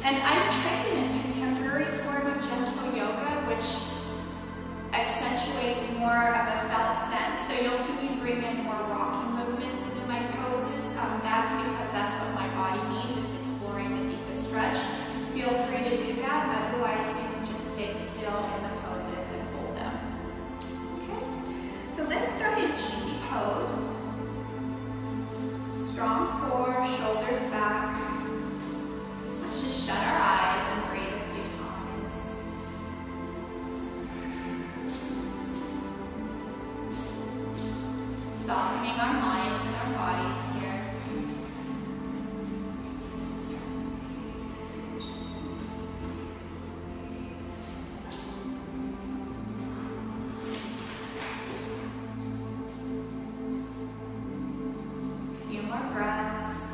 And I'm trained in a contemporary form of gentle yoga, which accentuates more of a felt sense. So you'll see me bring in more rocking movements into my poses. That's because that's what my body needs. It's exploring the deepest stretch. Feel free to do that. Otherwise, you can just stay still in the poses and hold them. Okay. So let's start an easy pose. Strong core, shoulders back. Let's just shut our eyes and breathe a few times. Softening our minds and our bodies here. A few more breaths.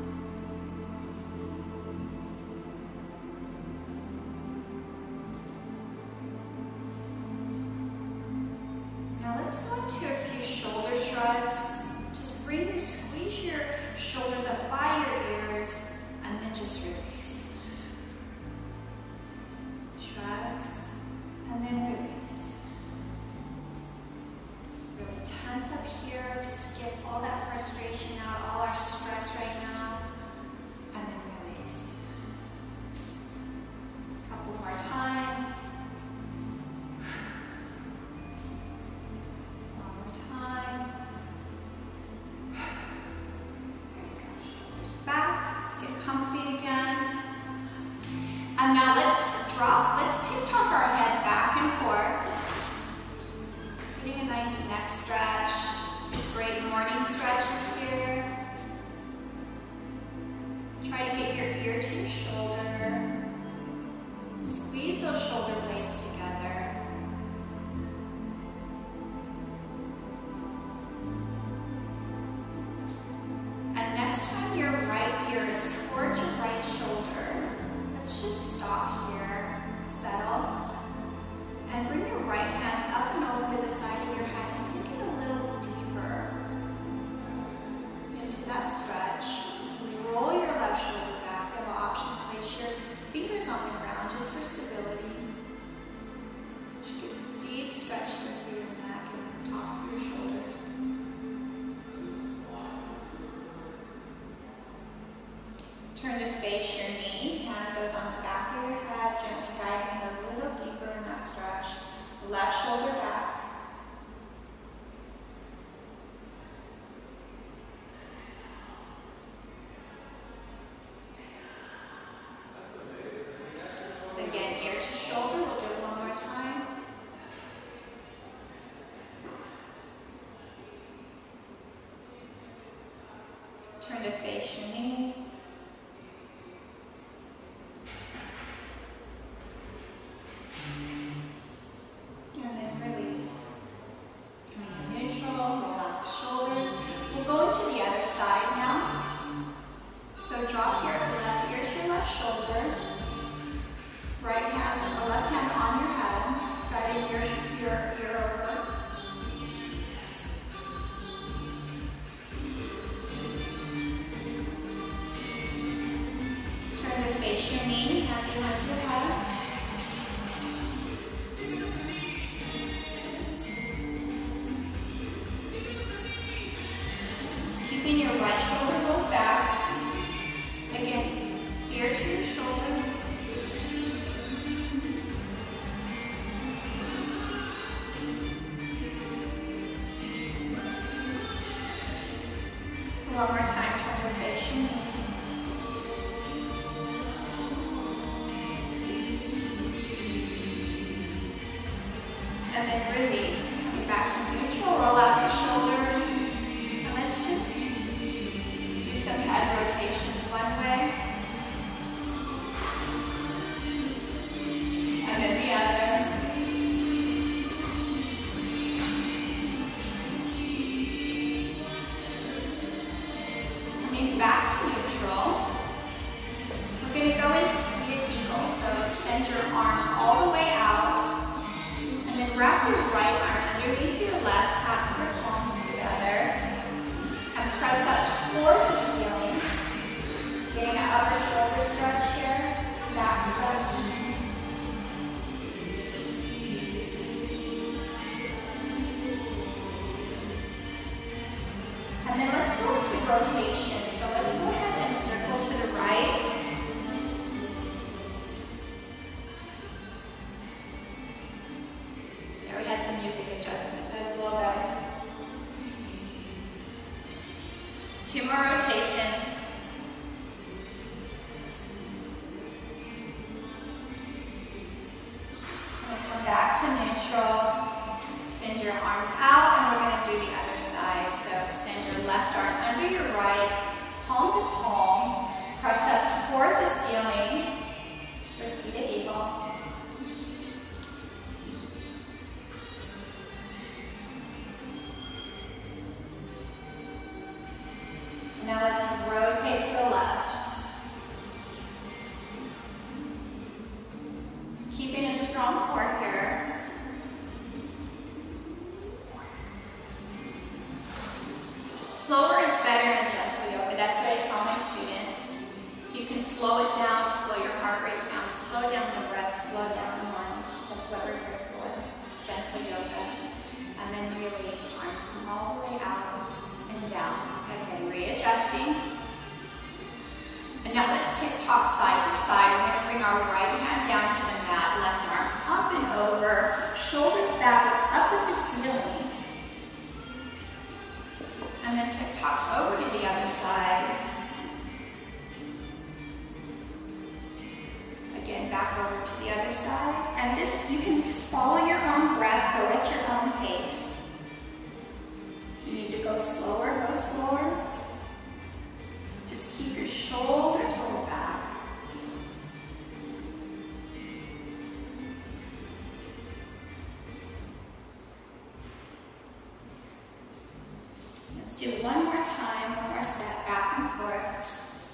Now let's go into a few shoulder shrugs. Just squeeze your shoulders up by your ears, and then just release. Shrugs, and then release. Really tense up here, just get all that frustration out, all our stress right now, and then release. A couple more times. And now let's tick-tock our head back and forth. Getting a nice neck stretch. Great morning stretches here. Try to get your ear to your shoulder. Squeeze those shoulder blades together. And next time your right ear is towards your right shoulder, let's just stop here, settle, and bring your right hand up and over to the side of your head and take it a little deeper into that stretch. Roll your left shoulder back. You have an option to place your fingers on the ground just for stability. Just get a deep stretch here through your neck and top through your shoulders. Turn to face your knee. Hand goes on the back of your head, gently guiding it a little deeper in that stretch. Left shoulder back. Again, ear to shoulder. We'll do it one more time. Turn to face your knee. Face your knee, hand behind your head. Keeping your right shoulder rolled back. Again, ear to your shoulder. One more time, turn to face your knee. And then release. Coming back to neutral, roll out your shoulders. And let's just do some head rotations one way. And then the other. Coming back to neutral. We're going to go into seated eagle. So extend your arms all the way out. Wrap your right rotation. So let's go ahead and circle to the right. There, we had some music adjustment. That's a little better. 2 more rotations. Come back to neutral. Extend your arms out, and we're going to do the other side. So extend your left arm under your right, palm to palm. Press up toward the ceiling for seated eagle. Now let's rotate to the left. Keeping a strong core here. Slower is better in gentle yoga. That's what I tell my students. You can slow it down, slow your heart rate down, slow down the breath, slow down the lungs. That's what we're here for. Gentle yoga. And then release. Arms come all the way out and down. Again, readjusting. And now let's tick-tock side to side. We're going to bring our right hand down to the mat, left arm up and over, shoulders back, up at the ceiling. And then tick-tock over to the other side. Again, back over to the other side. And this, you can just follow your own breath, go at your own pace. If you need to go slower, go slower. Just keep your shoulders rolled back. Let's do one more time, one more set, back and forth.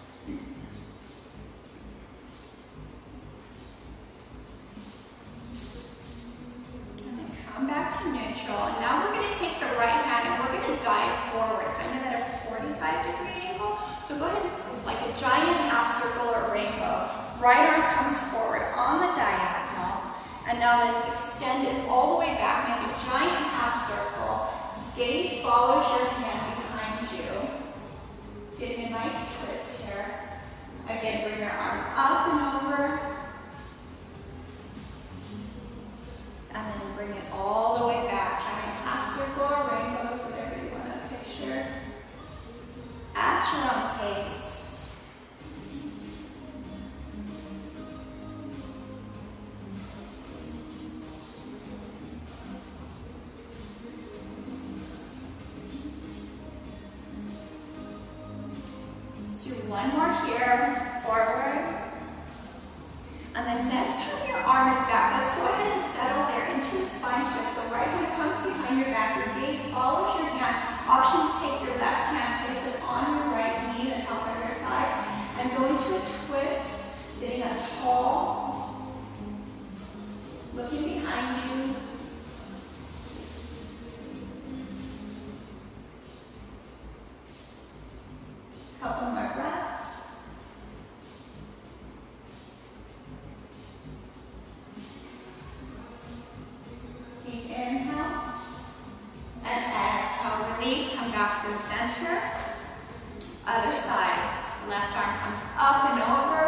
And then come back to neutral. And now we're going to take the right hand and we're going to dive forward, kind of at a 45-degree angle. So go ahead and like a giant half circle or rainbow. Right arm comes forward on the diagonal. And now let's extend it all the way back, make a giant half circle. Gaze follows your hand behind you. Getting a nice twist here. Again, bring your arm up and over. And then bring it all the way back. Giant half circle or rainbows, whatever you want to picture. At your own pace. Let's do one more here, forward. And then next time your arm is back, let's go ahead and settle there into a spine twist. So right hand comes behind your back, your gaze follows your hand. Option to take your left hand, place it on your right knee, the top of your thigh, and go into a twist, sitting up tall, looking behind you. Couple more breaths. Deep inhale. And exhale, release, come back through center. Other side. Left arm comes up and over.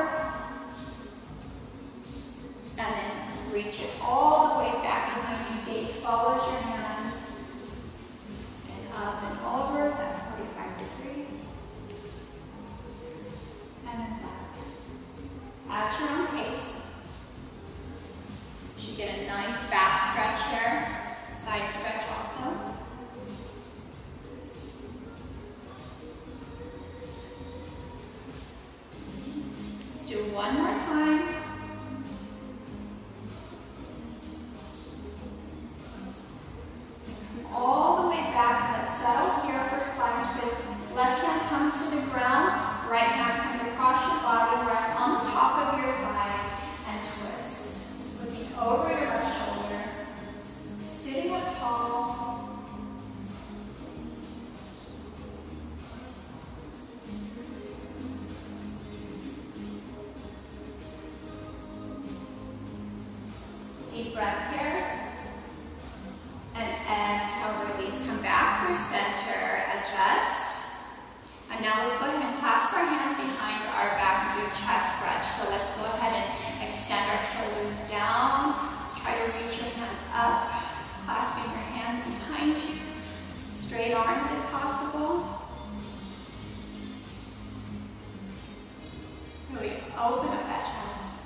And then reach it all the way back behind you. Gaze follows your hand. And up and over, that 45 degrees. And then back. At your own pace. You should get a nice back stretch here. Side stretch also. Let's do one more time. Now let's go ahead and clasp our hands behind our back and do a chest stretch. So let's go ahead and extend our shoulders down. Try to reach your hands up, clasping your hands behind you. Straight arms if possible. Really open up that chest.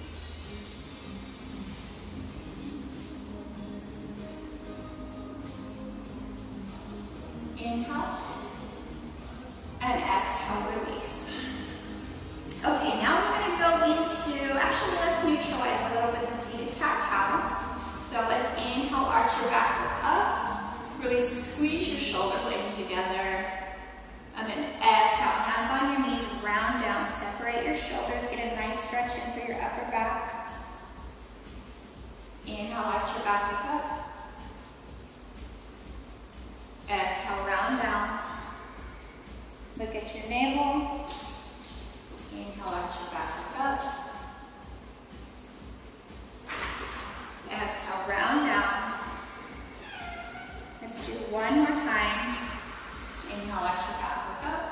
Inhale. And exhale, release. Okay, now we're going to go into, actually let's neutralize a little bit the seated cat-cow. So let's inhale, arch your back, look up. Really squeeze your shoulder blades together. And then exhale, hands on your knees, round down, separate your shoulders, get a nice stretch in through your upper back. Inhale, arch your back, look up. Exhale, round down. Look at your navel. Inhale, arch your back, look up. Exhale, round down. Let's do one more time. Inhale, arch your back, look up.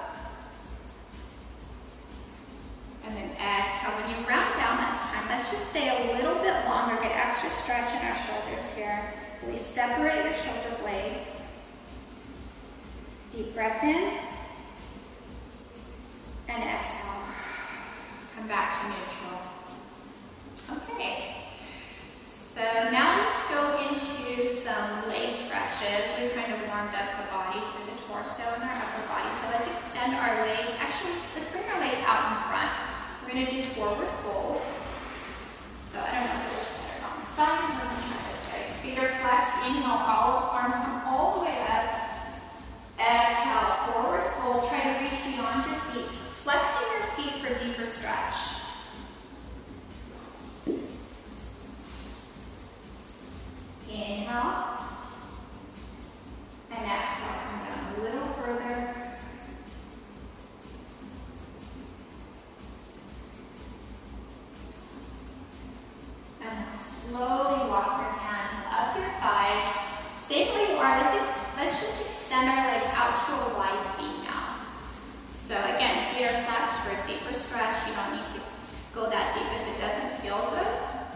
And then exhale. When you round down next time, let's just stay a little bit longer. Get extra stretch in our shoulders here. Really separate your shoulder blades. Deep breath in. And exhale. Come back to neutral. Okay. So now let's go into some leg stretches. We've kind of warmed up the body through the torso and our upper body. So let's extend our legs. Actually, let's bring our legs out in front. We're going to do forward fold. So I don't know if it looks better on the side. We're going to try this way. Feet are flexed. Inhale, all arms come all the way up. Exhale, forward fold. Try to reach beyond your feet. Flexing your feet for deeper stretch. Inhale. And exhale, come down a little further. And slowly walk your hands up your thighs. Stay where you are. Let's just extend our leg out to a wide V now. So again, feet are flexed for a deeper stretch. You don't need to go that deep if it doesn't feel good.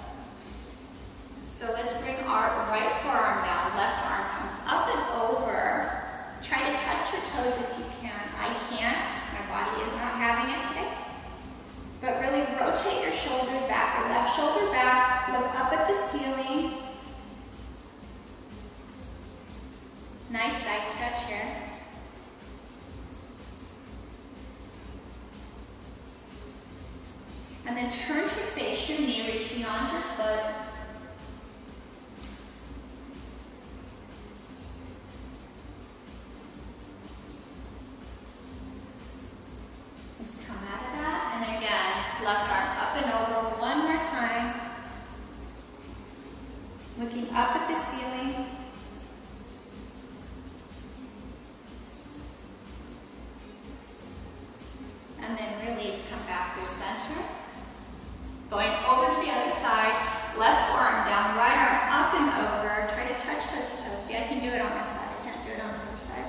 So let's bring our right forearm down. Left arm comes up and over. Try to touch your toes if you can. I can't. My body is not having it today. But really rotate your shoulder back. Your left shoulder back. Look up at the ceiling. Nice side stretch here. And then turn to face your knee, reach beyond your foot. Let's come out of that. And again, left arm up and over one more time. Looking up at the ceiling. And then release, come back through center. Going over to the other side, left forearm down, right arm up and over. Try to touch those toes. See, I can do it on this side. I can't do it on the other side.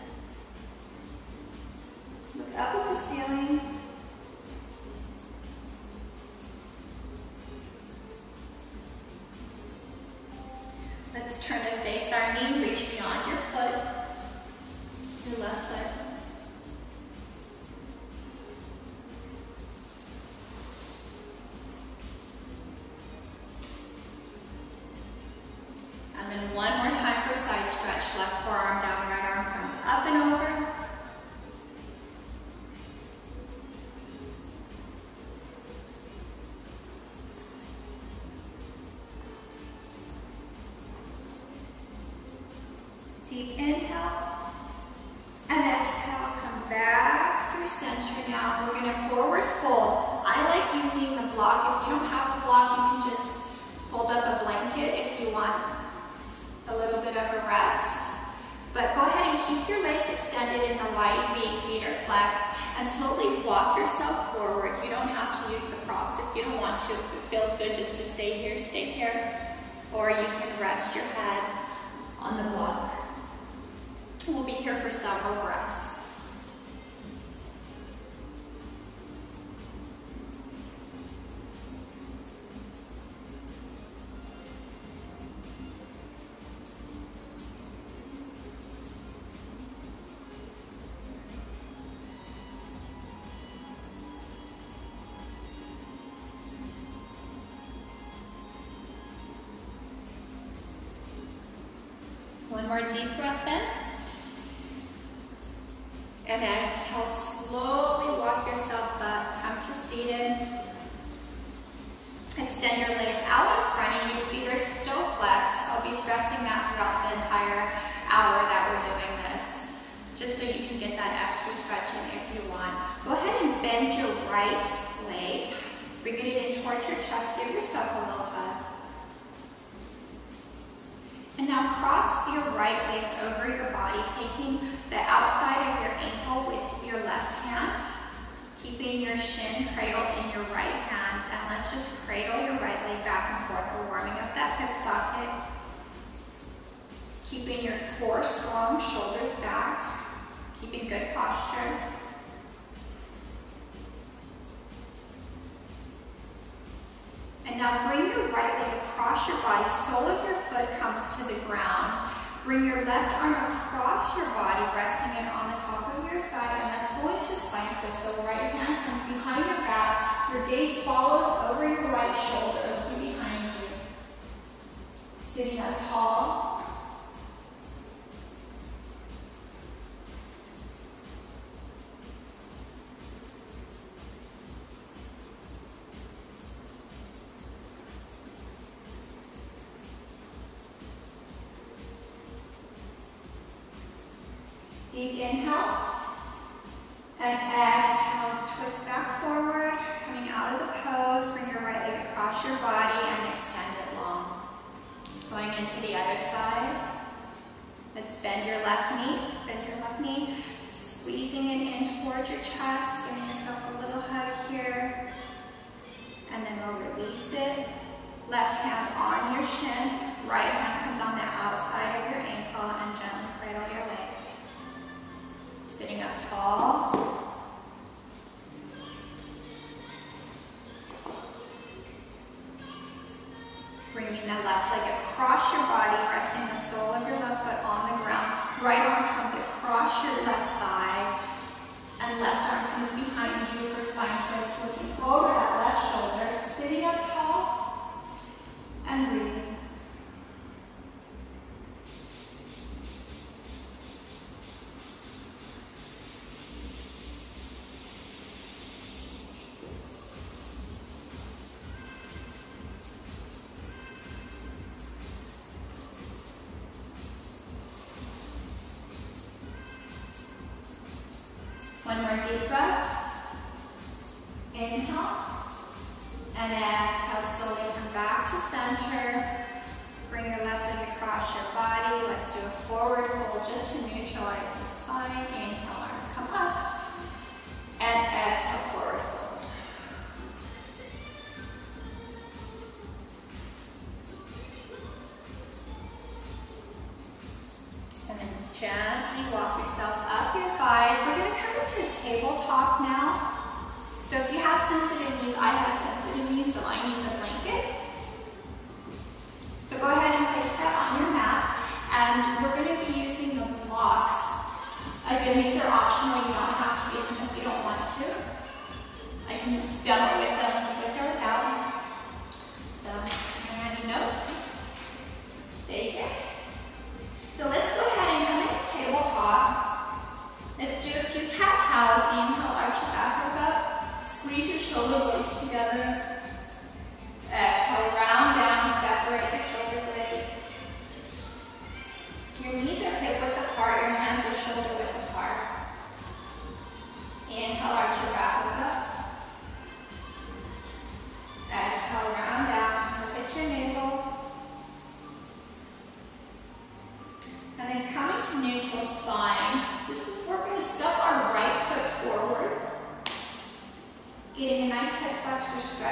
Look up at the ceiling. Let's turn to face our knee, reach beyond your foot, your left foot. And then one more time for side stretch. Left forearm down, right arm comes up and over. Deep inhale. And exhale, come back through center now. We're going to forward fold. I like using the block. If you don't have the block, you can just fold up a blanket if you want a little bit of a rest. But go ahead and keep your legs extended in the wide V, feet are flexed, and slowly walk yourself forward. You don't have to use the props if you don't want to. If it feels good just to stay here, stay here. Or you can rest your head on the block. We'll be here for several breaths. And exhale, slowly walk yourself up, come to seated. Extend your legs out in front of you, feet are still flexed. I'll be stressing that throughout the entire hour that we're doing this, just so you can get that extra stretch in if you want. Go ahead and bend your right leg. Bring it in towards your chest, give yourself a little hug. And now cross your right leg over your body, taking the outside of your ankle with your left hand, keeping your shin cradled in your right hand, and let's just cradle your right leg back and forth. We're warming up that hip socket, keeping your core strong, shoulders back, keeping good posture. And now bring your right leg across your body, sole of your foot comes to the ground. Bring your left arm across your body, resting it on the top of your thigh, and that's going to spine twist. So right hand comes behind your back, your gaze follows over your right shoulder, looking behind you. Sitting up tall. Deep inhale, and exhale, twist back forward, coming out of the pose, bring your right leg across your body and extend it long. Going into the other side, let's bend your left knee, squeezing it in towards your chest, giving yourself a little hug here, and then we'll release it. Left hand on your shin, right hand comes on the outside of your ankle, and gently cradle your leg. Sitting up tall. Bringing the left leg across your body, resting the sole of your left foot on the ground. Right arm comes across your left thigh, and left arm comes behind you for spine twist, looking over that left shoulder, sitting up tall, and breathing. One more deep breath. Inhale. And exhale, slowly come back to center. Bring your left leg across your body. Let's do a forward fold just to neutralize the spine. Inhale, arms come up. And exhale, forward fold. And then gently walk yourself up your thighs. We're going to come into tabletop now. So if you have sensitive knees, I have sensitive knees, so I need a blanket. So go ahead and place that on your mat. And we're going to be using the blocks. Again, these are optional. You don't have to use them if you don't want to. I can demo with them with or without. So, any notes? Stay here. So let's go ahead and come into tabletop. Let's do a few cat-cows. Inhale, arch your back up. Squeeze your shoulder blades together. Exhale, round down, separate your shoulder blades. Your knees are hip width apart, your hands are shoulder width apart. Inhale, arch your back up. Exhale, round down, look at your navel. And then coming to neutral spine, this is where we're going to step our right foot forward, getting a nice hip flexor stretch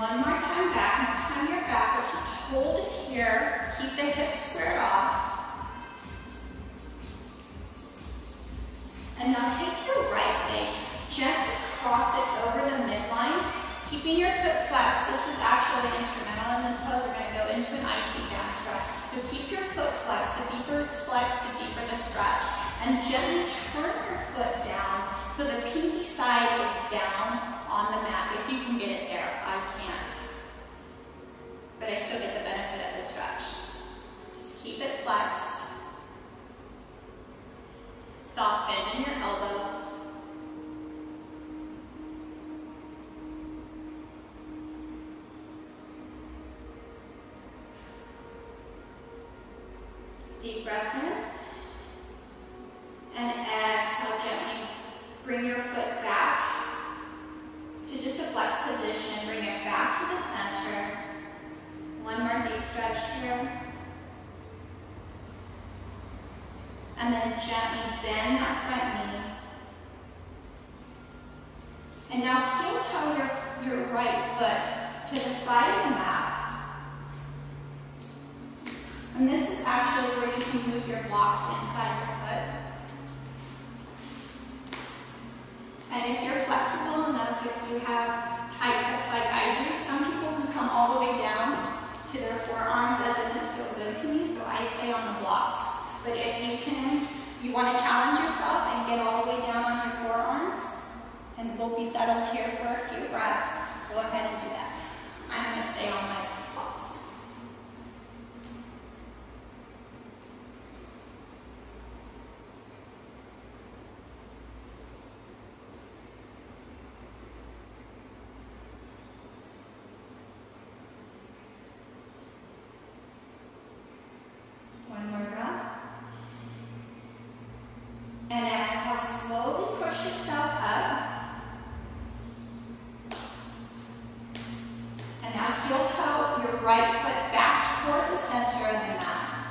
one more time back. Next time you're back, let's just hold it here. Keep the hips squared off. And now take your right leg, gently cross it over the midline, keeping your foot flexed. This is actually instrumental in this pose. We're going to go into an IT down stretch. So keep your foot flexed. The deeper it's flexed, the deeper the stretch. And gently turn your foot down so the pinky side is down on the mat. If you can get it there, I can't. But I still get the benefit of the stretch. Just keep it flexed. Soft bend in your elbows. Deep breath in. And exhale gently. Bring your foot back to just a flex position. Bring it back to the center. One more deep stretch here. And then gently bend that front knee. And now heel toe your right foot to the side of the mat. And this is actually where you can move your blocks inside your foot. And if you're flexible enough, if you have tight hips like I do, some people can come all the way down to their forearms. That doesn't feel good to me, so I stay on the blocks. But if you want to challenge yourself and get all the way down on your forearms, and we'll be settled here for a few breaths, go ahead and do that. I'm going to stay on my blocks. One more breath. And exhale, slowly push yourself up. And now heel toe your right foot back toward the center of the mat.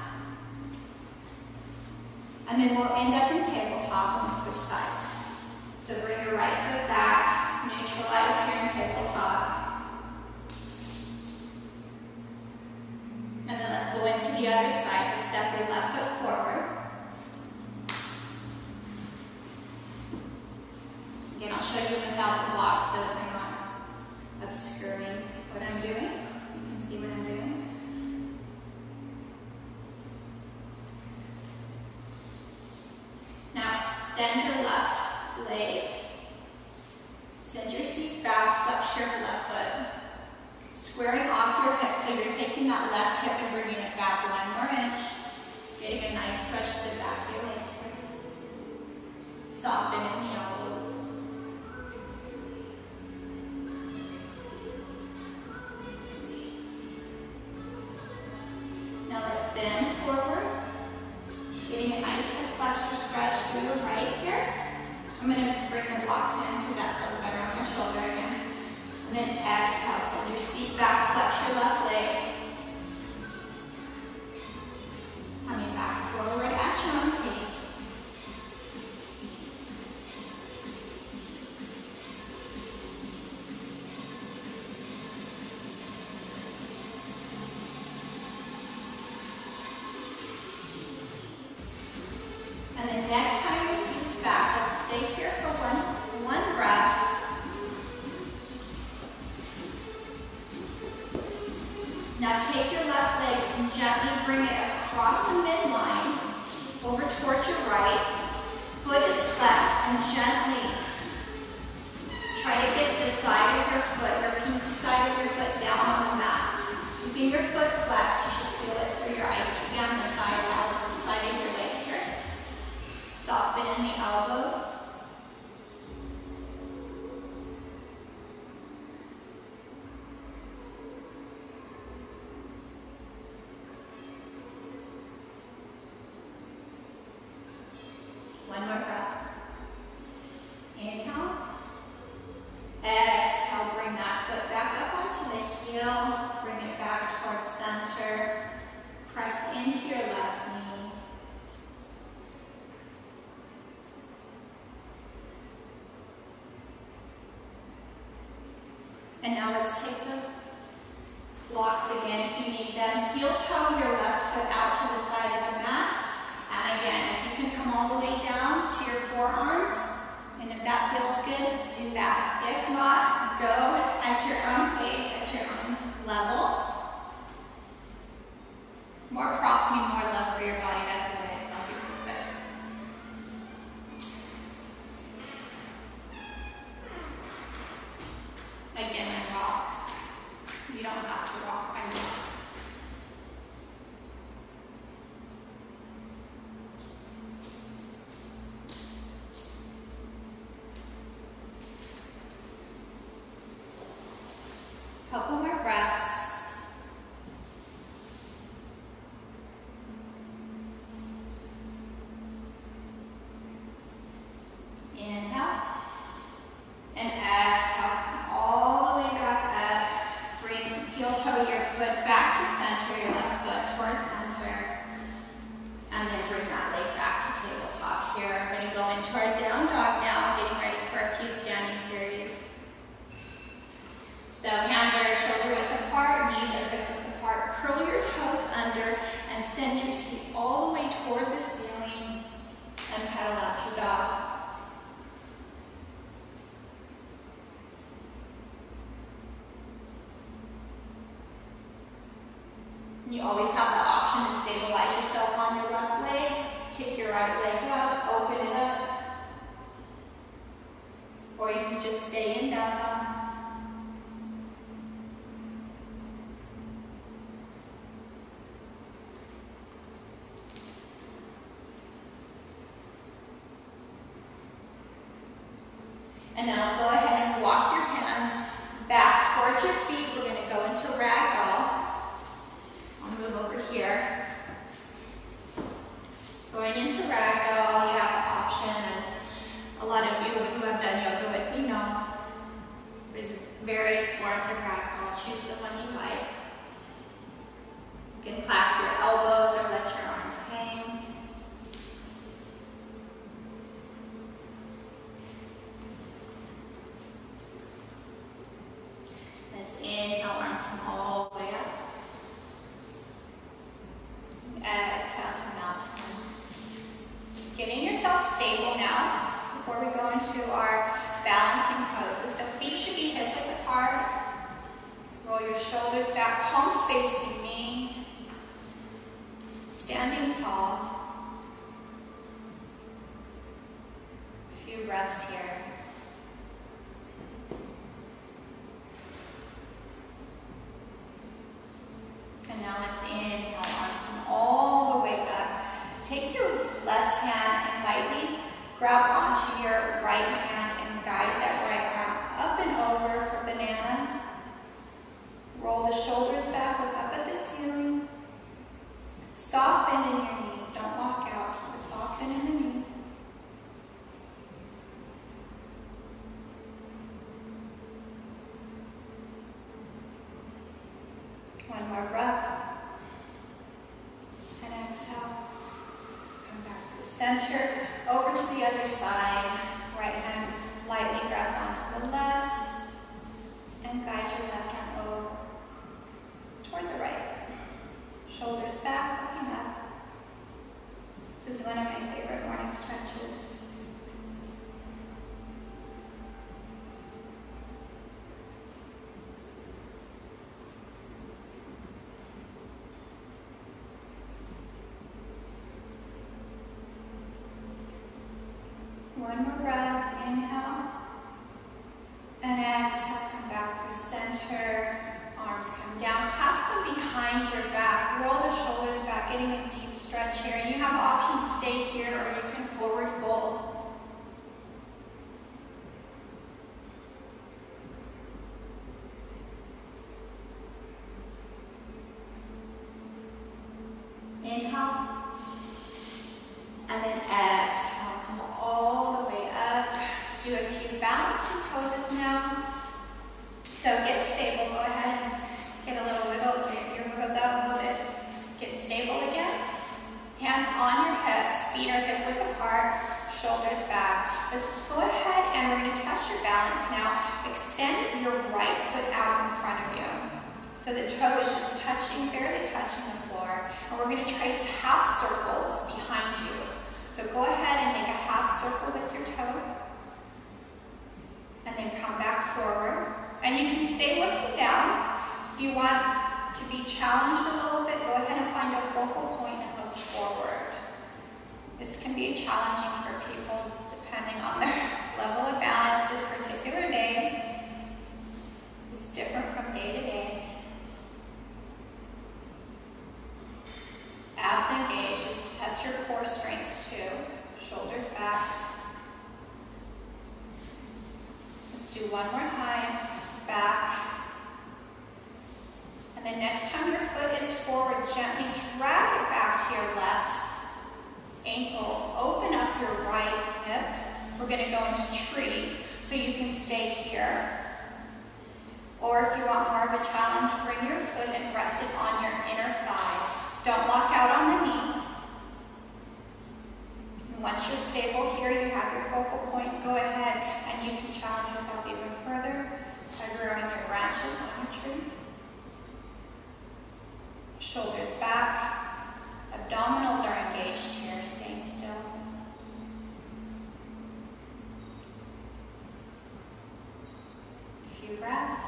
And then we'll end up in tabletop and switch sides. So bring your right foot back, neutralize here in tabletop. And then let's go into the other side. So step your left foot forward. Again, I'll show you without the blocks so that they're not obscuring what I'm doing. You can see what I'm doing. Now extend your left leg. Send your seat back, flex your left foot. Squaring off your hip, so you're taking that left hip and bringing it back 1 more inch. Getting a nice stretch to the back of your legs. Soften in the elbows. Now let's bend forward. Getting a nice hip flexor stretch through the right here. I'm going to bring your blocks in because that feels better on your shoulder again. And then exhale, send your seat back, flex your left leg. Coming back forward at your own pace. And then next time your seat is back, let's stay here for one breath. Now take your left leg and gently bring it across the midline, over towards your right. Foot is flexed and gently try to get the side of your foot, your pinky side of your foot down on the mat. Keeping your foot flexed, you should feel it through your IT down the side of your leg here. Soften in the elbows. One more breath. Inhale. Exhale, bring that foot back up onto the heel. Bring it back towards center. Press into your left knee. And now let's take Blocks again if you need them. Heel toe your left foot out to the side of the mat. And again, if you can come all the way down to your forearms, and if that feels good, do that. If not, go at your own pace, at your own level. More props mean more love for your body. That's the way I tell people. But again, I rock. You don't have to rock. I rock. Couple more breaths. Inhale. And exhale. Come all the way back up. Bring heel toe your foot back to center, your left foot towards center. And then bring that leg back to tabletop here. We're going to go into our down dog now, getting ready for a few standing series. So hands are shoulder width apart, knees are hip width apart. Curl your toes under and send your seat all the way toward the ceiling and pedal out your dog. You always have the option to stabilize yourself on your left leg, kick your right leg up, open it up, or you can just stay in down dog. And now go ahead and walk your hands back towards your feet. We're going to go into ragdoll. I'll move over here. Going into ragdoll, you have the option, as a lot of you who have done yoga with me know, there's various forms of ragdoll. Choose the one you like. You can clasp your elbows or let your arms hang. Inhale, arms come all the way up. Exhale to mountain. Getting yourself stable now before we go into our balancing poses. So feet should be hip width apart. Roll your shoulders back, palms facing me. Standing tall. A few breaths here. And now let's inhale, arms come all the way up. Take your left hand and lightly grab onto your right hand and guide that right arm up and over for banana. Roll the shoulders back, look up at the ceiling. Soft bend in your knees, don't lock out, keep a soft bend in the knees. One more breath. And exhale. Come back through center. Over to the other side. Right hand lightly grabs onto the left. And guide your left arm over toward the right. Shoulders back, looking up. This is one of my favorite morning stretches. One more breath, inhale, and exhale, come back through center, arms come down, clasp them behind your back, roll the shoulders back, getting a deep stretch here, and you have the option to stay here or you can forward fold. Inhale, and then exhale, come all the way up. Let's do a few balancing poses now. So get stable, go ahead and get a little wiggle, get your wiggles out a little bit. Get stable again. Hands on your hips, feet are hip width apart, shoulders back. Let's go ahead and we're going to test your balance now. Extend your right foot out in front of you. So the toe is just touching, barely touching the floor. And we're going to trace half circles behind you. So go ahead and make a half circle with your toe. And then come back forward. And you can stay looking down. If you want to be challenged a little bit, go ahead and find a focal point and look forward. This can be challenging for people depending on their level of balance. This particular day is different from day to day. Abs engaged. Just test your core strength too. Shoulders back. Let's do one more time. Back. And then next time your foot is forward, gently drag it back to your left ankle. Open up your right hip. We're going to go into tree, so you can stay here. Or if you want more of a challenge, bring your foot and rest it on your inner thigh. Don't lock out on the knee. And once you're stable here, you have your focal point, go ahead and you can challenge yourself even further by growing your branches on your tree. Shoulders back. Abdominals are engaged here, staying still. A few breaths.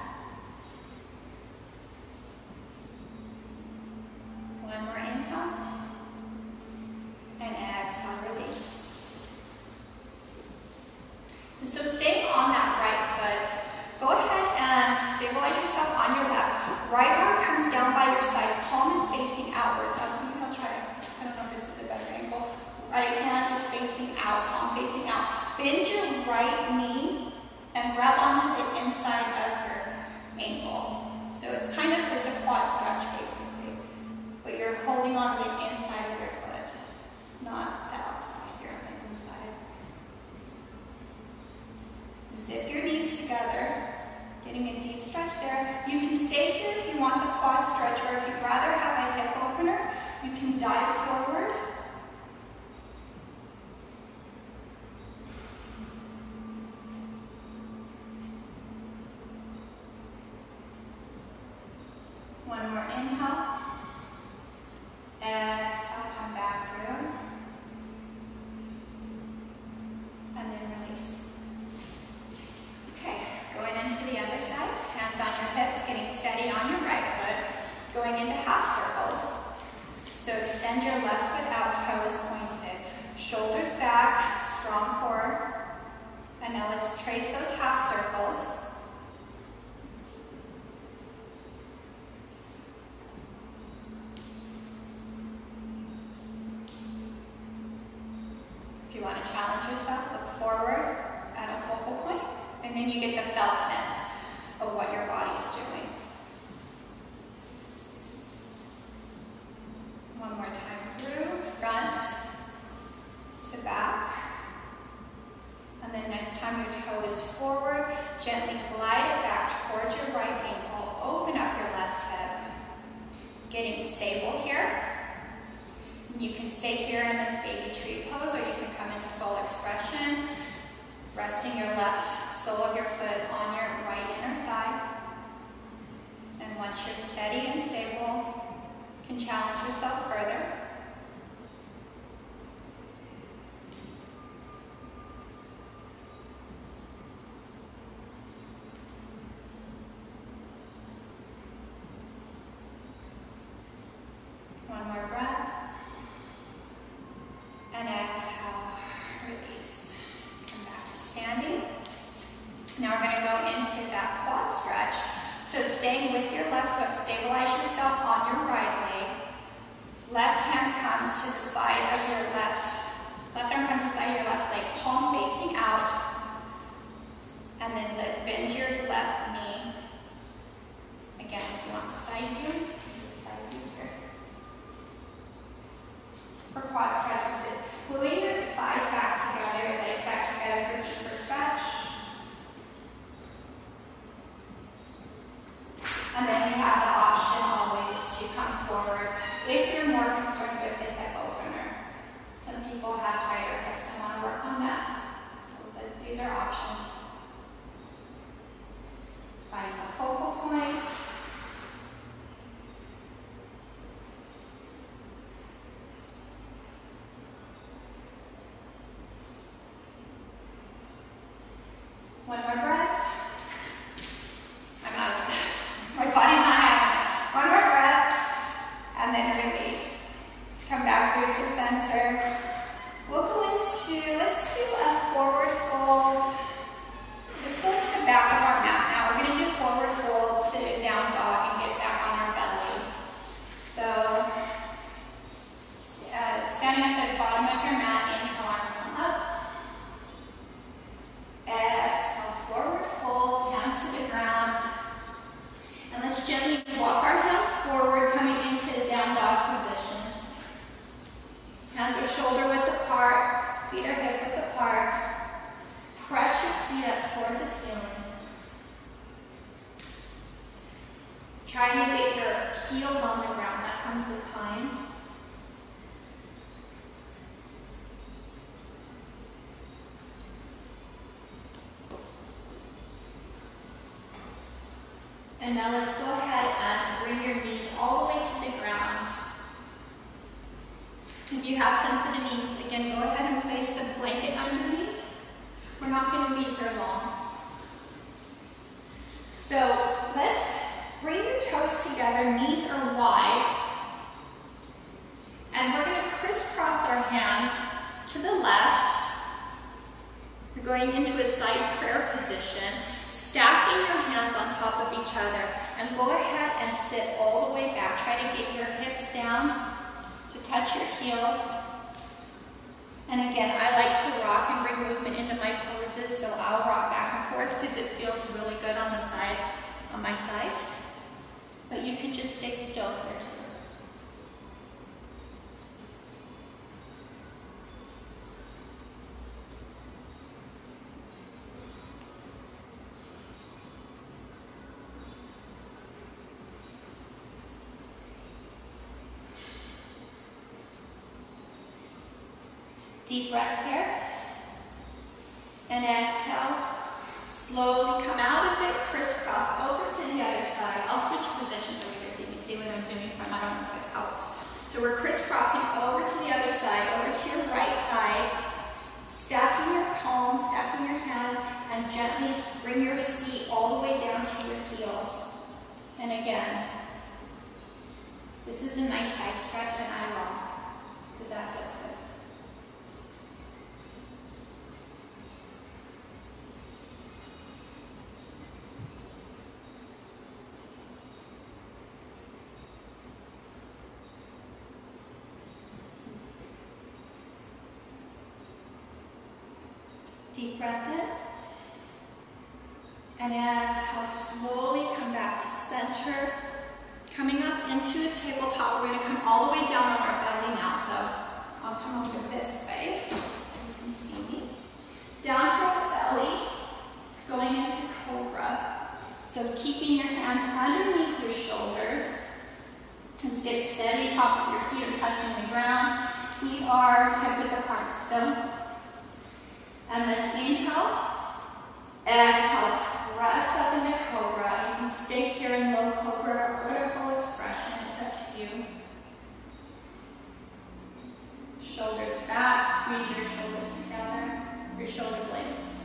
One more inhale. And exhale, release. And so staying on that right foot, go ahead and stabilize yourself on your left. Right arm comes down by your side, palm is facing outwards. Maybe I'll try, I don't know if this is a better angle. Right hand is facing out, palm facing out. Bend your right knee and grab onto the inside of your ankle. So it's kind of, it's a quad stretch basically. But you're holding on to the inside of your foot, not the outside here, the inside. Zip your knees together. Getting a deep stretch there. You can stay here if you want the quad stretch, or if you'd rather have a hip opener, you can dive forward. One more inhale. Exhale, come back through. And then release. Okay, going into the other side, hands on your hips, getting steady on your right foot, going into half circles. So extend your left foot out, toes pointed, shoulders back, strong core. And now let's trace those half circles. If you want to challenge yourself, look forward at a focal point. And then you get the felt sense of what your body's doing. One more time through, front to back. And then next time your toe is forward, gently glide it back towards your right ankle. Open up your left hip. Getting stable here. You can stay here in this baby tree pose, or you can come into full expression, resting your left sole of your foot on your right inner thigh. And once you're steady and stable, you can challenge yourself further. One more breath. And exhale, release. Come back to standing. Now we're going to go into that quad stretch. So staying with your left foot, stabilize yourself on your right leg. Left hand comes to the side of your left arm comes to the side of your left leg, palm facing out. And then bend your left knee. Again, if you want the side view, do the side view here. For quad stretches, gluing your thighs back together, your legs back together for deeper stretch. And then you have the option Trying to get your heels on the ground, that comes with time. And now let's go ahead and bring your knees all the way to the ground. If you have sensitive knees, again, go ahead and place the blanket underneath. We're not going to be here long. So let's bring your toes together, knees are wide. And we're going to crisscross our hands to the left. We're going into a side prayer position, stacking your hands on top of each other. And go ahead and sit all the way back. Try to get your hips down to touch your heels. And again, I like to rock and bring movement into my poses, so I'll rock back and forth because it feels really good on the side, on my side. But you can just stay still here too. Deep breath here. And exhale. Slowly come out of it, crisscross over to the other side. I'll switch positions over here so you can see what I'm doing from. I don't know if it helps. So we're crisscrossing over to the other side, over to your right side. Stacking your palms, stacking your hands, and gently bring your feet all the way down to your heels. And again, this is a nice side stretch, and I rock, because that feels good. Deep breath in. And exhale, slowly come back to center. Coming up into a tabletop, we're going to come all the way down on our belly now. So I'll come over this way so you can see me. Down to our belly, going into cobra. So keeping your hands underneath your shoulders. Let's get steady. Tops of your feet are touching the ground. Feet are hip width apart still. And let's inhale. Exhale, press up into cobra. You can stay here in low cobra or go to full expression. It's up to you. Shoulders back, squeeze your shoulders together, your shoulder blades.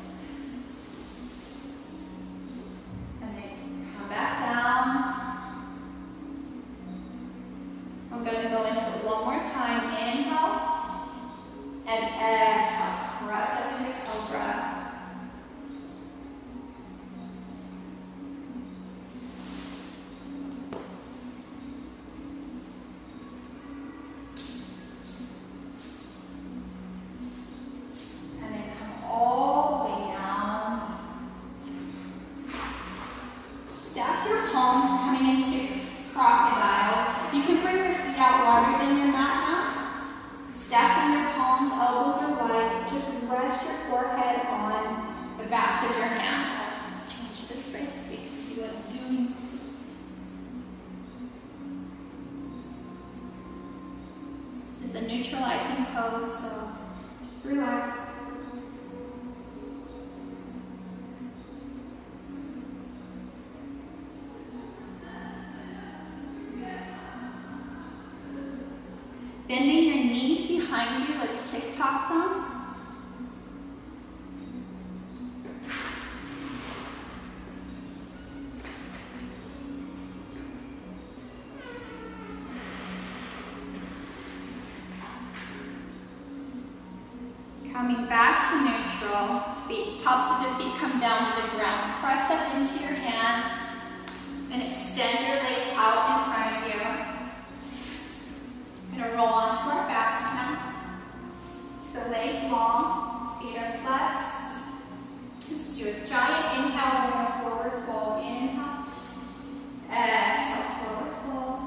And then come back down. I'm going to go into it one more time. Inhale. And exhale. Press up into cobra. And then come all the way down. Stack your palms coming into crocodile. You can bring your feet out wider than your mat now. Stacking your palms, elbows are wide. Just rest your forehead on the backs of your hands. I'll change this way so you can see what I'm doing. This is a neutralizing pose, so just relax. Bending your knees behind you, let's tick-tock them. Coming back to neutral, feet, tops of the feet come down to the ground. Press up into your hands and extend your legs out in front of you. We're going to roll onto our backs now. So legs long, feet are flexed. Let's do a giant inhale, one more forward fold. Inhale, exhale, forward fold.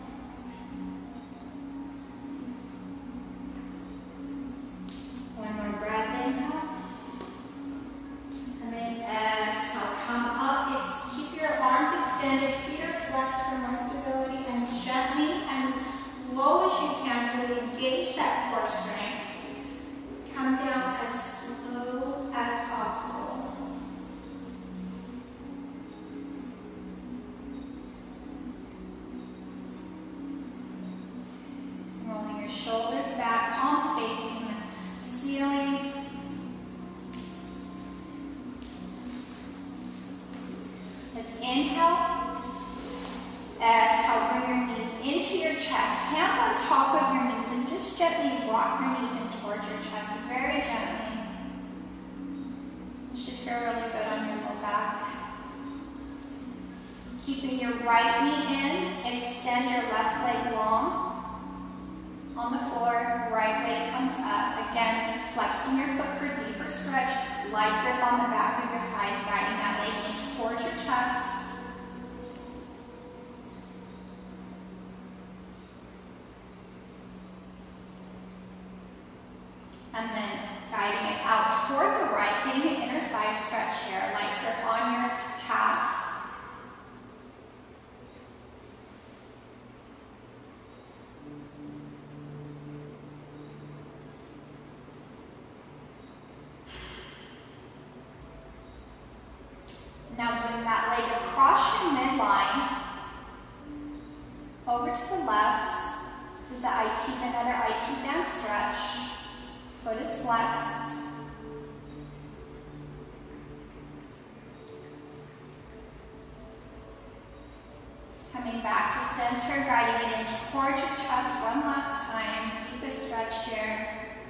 One more breath, inhale. And then exhale, come up, keep your arms extended, feet are flex for more stability, and gently and as slow as you can, really engage that core strength. Come down as slow as possible. Rolling your shoulders back, palms facing the ceiling. Let's inhale. Exhale, bring your knees into your chest. Hands on top of your knees and just gently rock your knees in towards your chest, very gently. This should feel really good on your low back. Keeping your right knee in, extend your left leg long. On the floor, right leg comes up. Again, flexing your foot for deeper stretch. Light grip on the back of your thighs, guiding that leg in towards your chest. And then guiding it out toward the right, getting an inner thigh stretch here. Light grip on your calf. Now bring that leg across your midline, over to the left. This is another IT band stretch. Foot is flexed. Coming back to center, guiding it in towards your chest one last time. Deepest stretch here.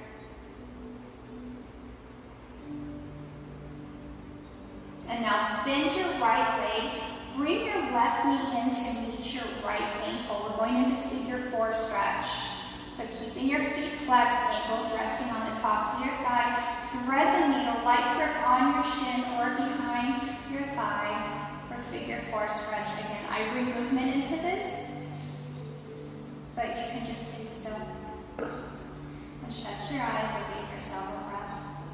And now bend your right leg, bring your left knee in to meet your right ankle. We're going into figure 4 stretch. So keeping your feet flexed, ankles resting on the tops of your thigh. Thread the needle, light grip on your shin or behind your thigh for figure 4 stretch. Again, I bring movement into this, but you can just stay still. And shut your eyes or give yourself a breath.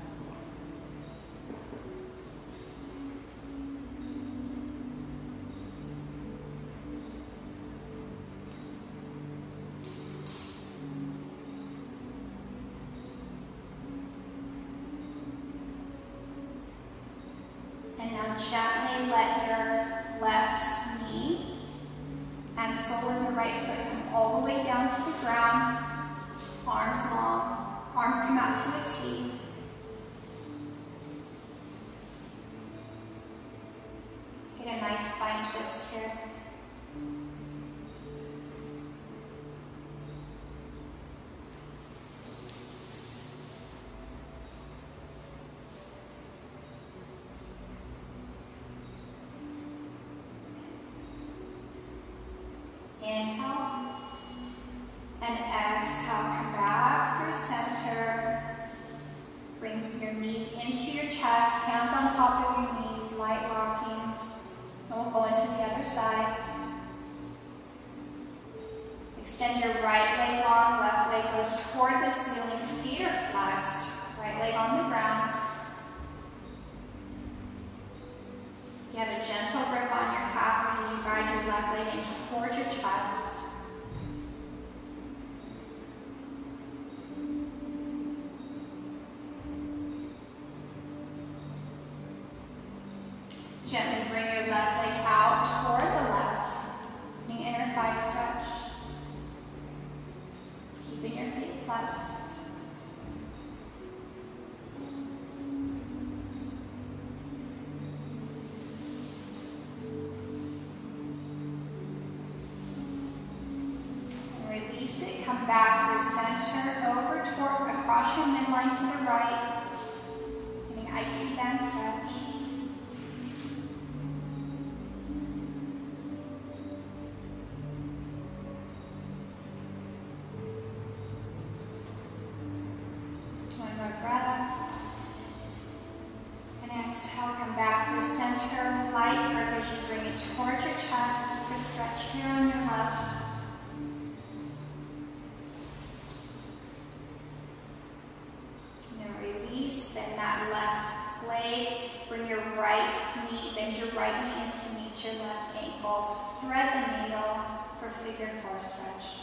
And now gently let your left knee and sole of your right foot come all the way down to the ground. Arms long, arms come out to a T. Get a nice spine twist here. Inhale and exhale, come back through center. Bring your knees into your chest, hands on top of your knees, light rocking. And we'll go into the other side. Extend your right leg long, left leg goes toward the ceiling, feet are flexed, right leg on the ground. You have a gentle grip on your calf as you guide your left leg in towards your chest. Gently bring your left leg out toward the left, the inner thigh stretch. Keeping your feet flexed. Release it, come back through center, over toward, across your midline to the right. Getting IT band stretch. One more breath. And exhale, come back through center, light grip as you bring it towards your chest. Deep stretch here on your left. Bend that left leg, bring your right knee, bend your right knee in to meet your left ankle. ankle. Thread the needle for figure 4 stretch.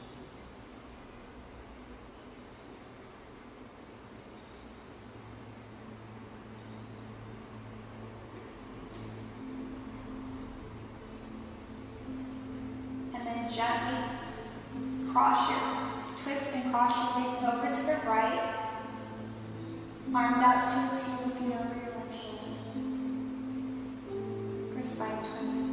And then gently twist and cross your legs over to the right. Arms out to a T, looking over your left shoulder. For spine twist.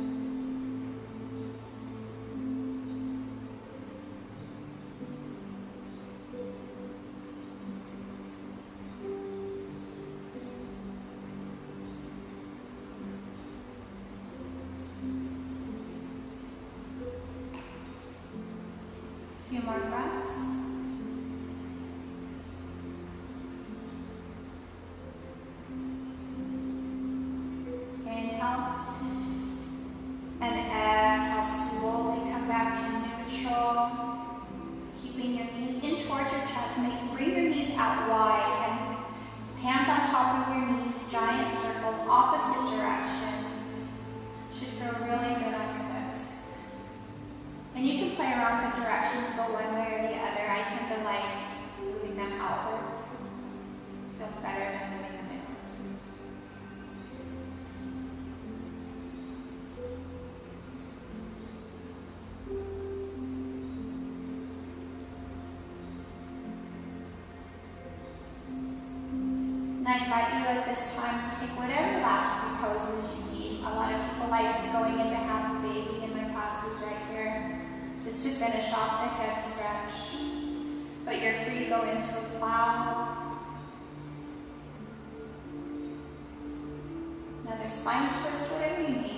A few more breaths. Inhale. And exhale, slowly come back to neutral. Keeping your knees in towards your chest. Bring your knees out wide and hands on top of your knees, giant circles, opposite direction. Should feel really good on your hips. And you can play around with the directions, go one way or the other. I tend to like moving them outwards. Feels better than moving them inwards. And I invite you at this time to take whatever last few poses you need. A lot of people like going into happy baby in my classes right here, just to finish off the hip stretch. But you're free to go into a plow. Another spine twist, whatever you need.